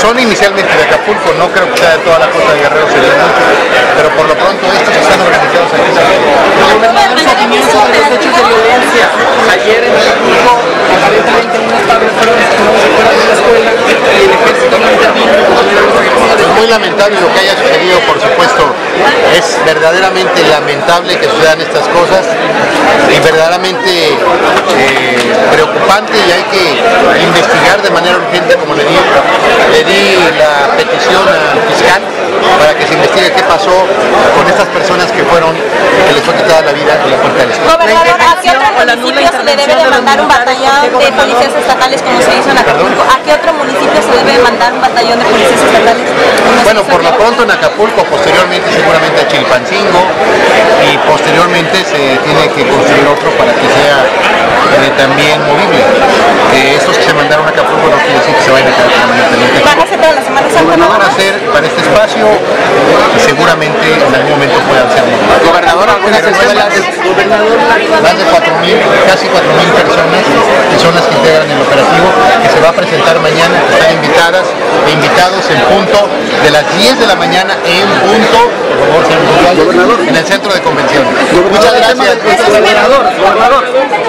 Son inicialmente de Acapulco, no creo que sea de toda la costa de Guerrero, sería mucho, pero por lo pronto estos están organizados aquí. Gobernador, su opinión sobre los hechos de violencia. Ayer en Acapulco, aparentemente unas padres fueron asesinados fuera de la escuela y el ejército no intervino. Es muy lamentable lo que haya sucedido, por supuesto. Es verdaderamente lamentable que sucedan estas cosas y verdaderamente preocupante, y hay que investigar de manera urgente, como le di la petición al fiscal para que se investigue qué pasó con estas personas que les fue quitada la vida en la puerta de la escuela. Gobernador, ¿a qué otro municipio se le debe de mandar un batallón de policías estatales como se hizo en Acapulco? ¿A qué otro municipio se debe mandar un batallón de policías estatales? Bueno, por lo pronto en Acapulco, posteriormente seguramente a Chilpancingo, y posteriormente se tiene que construir otro para que sea también movible. Estos que se mandaron a Acapulco no quiere decir que se vayan a quedar permanentemente. ¿Van a ser para la Semana Santa? Van a ser para este espacio y seguramente en algún momento puedan ser movibles. Gobernador, algunas escuelas, más de 4.000, casi 4.000 personas que son las que integran el operativo, que se va a presentar mañana, que están invitadas e invitados en punto de las 10 de la mañana en punto, por favor, sean puntuales, en el centro de convenciones. Muchas gracias. Gobernador.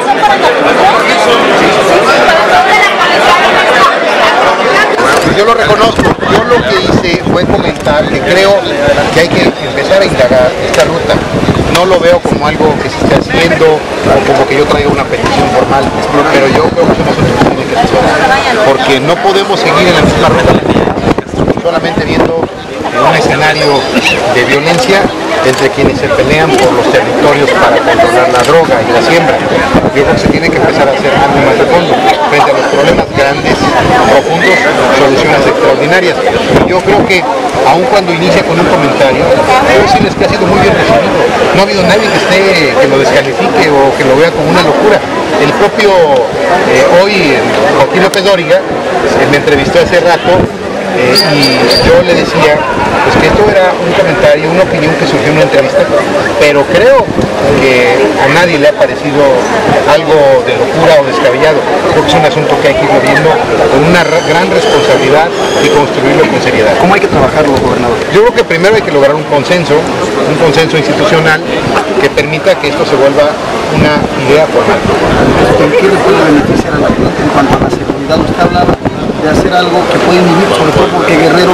Yo lo reconozco, yo lo que hice fue comentar que creo que hay que empezar a indagar esta ruta. No lo veo como algo que se esté haciendo o como que yo traiga una petición formal, pero yo creo que es un asunto que tiene que suceder, porque no podemos seguir en la misma ruta solamente viendo un escenario de violencia entre quienes se pelean por los territorios para controlar la droga y la siembra. Yo creo que se tiene que empezar a hacer algo más de fondo frente a los problemas grandes, profundos, soluciones extraordinarias. Y yo creo que aun cuando inicia con un comentario, debo decirles que ha sido muy bien recibido. No ha habido nadie que lo descalifique o que lo vea como una locura. El propio hoy Joaquín López Dóriga me entrevistó hace rato y yo le decía pues que esto era un comentario, una opinión que surgió en una entrevista, pero creo que a nadie le ha parecido algo de locura o descabellado. Creo que es un asunto que hay que ir viendo con una gran responsabilidad y construirlo con seriedad. ¿Cómo hay que trabajarlo, gobernador? Yo creo que primero hay que lograr un consenso institucional que permita que esto se vuelva una idea formal. ¿En qué le puede beneficiar a la gente en cuanto a la seguridad? Usted hablaba de hacer algo que pueden vivir, sobre todo porque Guerrero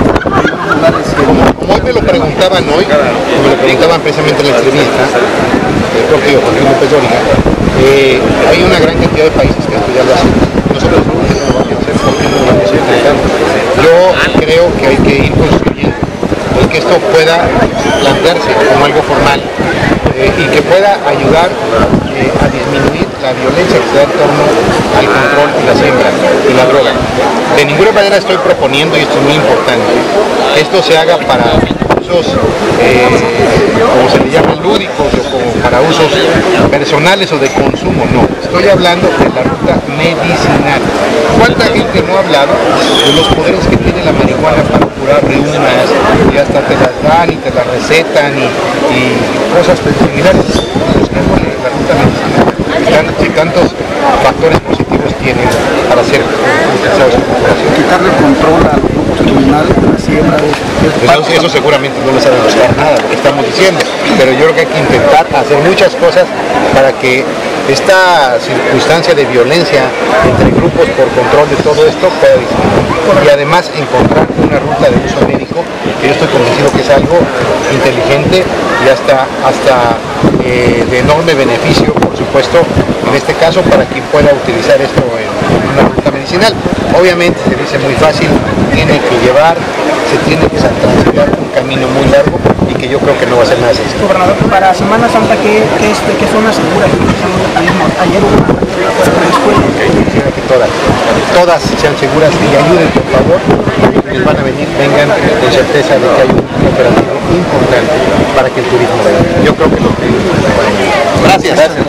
como hoy me lo preguntaban precisamente en la entrevista el propio Joaquín López Dóriga, hay una gran cantidad de países que esto ya lo hacen. Nosotros no lo vamos a hacer porque no lo vamos a intentar. Yo creo que hay que ir construyendo y que esto pueda plantearse como algo formal y que pueda ayudar a disminuir la violencia que se da en torno al control y la siembra y la droga. De ninguna manera estoy proponiendo, y esto es muy importante, que esto se haga para usos, como se le llaman, lúdicos, o como para usos personales o de consumo. No, estoy hablando de la ruta medicinal. ¿Cuánta gente no ha hablado de los poderes que tiene la marihuana para curar reumas, y hasta te las dan y te las recetan y cosas similares? La ruta medicinal, y tantos factores positivos tienen para ser utilizados en cooperación. quitarle control a los grupos criminales de la siembra. Eso seguramente no les ha de gustar nada lo que estamos diciendo, pero yo creo que hay que intentar hacer muchas cosas para que esta circunstancia de violencia entre grupos por control de todo esto pueda disminuir, y además encontrar una ruta de uso médico que yo estoy convencido que es algo inteligente y hasta de enorme beneficio, por supuesto, en este caso para quien pueda utilizar esto en una ruta medicinal. Obviamente se dice muy fácil, se tiene que transitar un camino muy largo y que yo creo que no va a ser nada sencillo. Gobernador, para Semana Santa, ¿qué zonas seguras? Ayer hubo una escuela. Quisiera que todas sean seguras y ayuden, por favor. Quienes van a venir, vengan con certeza de que hay un operativo importante para que el turismo venga. Yo creo que lo que... Gracias.